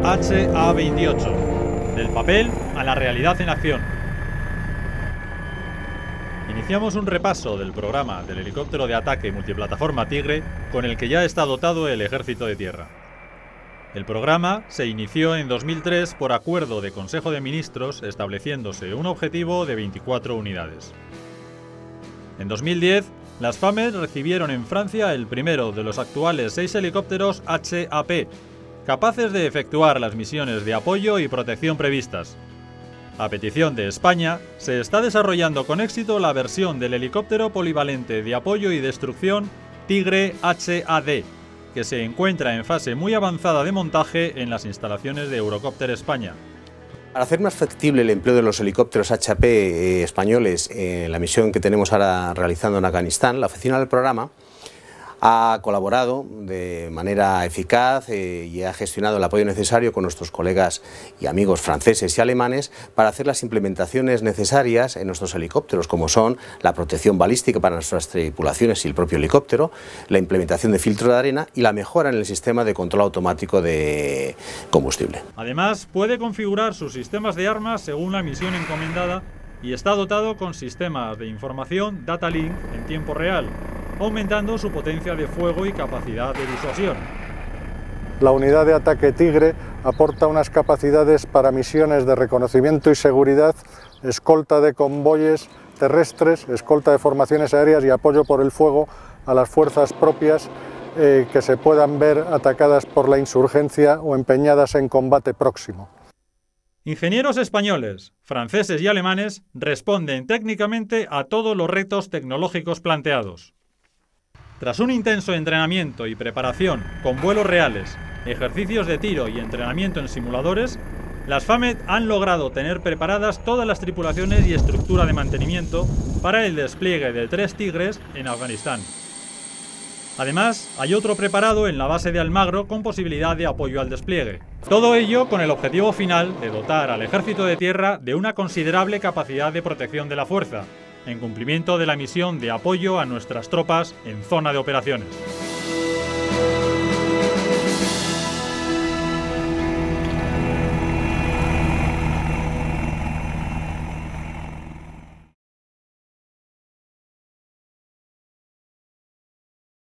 HA-28, del papel a la realidad en acción. Iniciamos un repaso del programa del helicóptero de ataque multiplataforma Tigre con el que ya está dotado el Ejército de Tierra. El programa se inició en 2003 por acuerdo de Consejo de Ministros, estableciéndose un objetivo de 24 unidades. En 2010, las FAMED recibieron en Francia el primero de los actuales 6 helicópteros HAP, capaces de efectuar las misiones de apoyo y protección previstas. A petición de España, se está desarrollando con éxito la versión del helicóptero polivalente de apoyo y destrucción Tigre HAD, que se encuentra en fase muy avanzada de montaje en las instalaciones de Eurocopter España. Para hacer más factible el empleo de los helicópteros HAP españoles en la misión que tenemos ahora realizando en Afganistán, la oficina del programa ha colaborado de manera eficaz y ha gestionado el apoyo necesario con nuestros colegas y amigos franceses y alemanes para hacer las implementaciones necesarias en nuestros helicópteros, como son la protección balística para nuestras tripulaciones y el propio helicóptero, la implementación de filtro de arena y la mejora en el sistema de control automático de combustible. Además, puede configurar sus sistemas de armas según la misión encomendada y está dotado con sistemas de información Data Link en tiempo real, aumentando su potencia de fuego y capacidad de disuasión. La unidad de ataque Tigre aporta unas capacidades para misiones de reconocimiento y seguridad, escolta de convoyes terrestres, escolta de formaciones aéreas y apoyo por el fuego a las fuerzas propias que se puedan ver atacadas por la insurgencia o empeñadas en combate próximo. Ingenieros españoles, franceses y alemanes responden técnicamente a todos los retos tecnológicos planteados. Tras un intenso entrenamiento y preparación con vuelos reales, ejercicios de tiro y entrenamiento en simuladores, las FAMED han logrado tener preparadas todas las tripulaciones y estructura de mantenimiento para el despliegue de 3 Tigres en Afganistán. Además, hay otro preparado en la base de Almagro con posibilidad de apoyo al despliegue. Todo ello con el objetivo final de dotar al Ejército de Tierra de una considerable capacidad de protección de la fuerza, en cumplimiento de la misión de apoyo a nuestras tropas en zona de operaciones.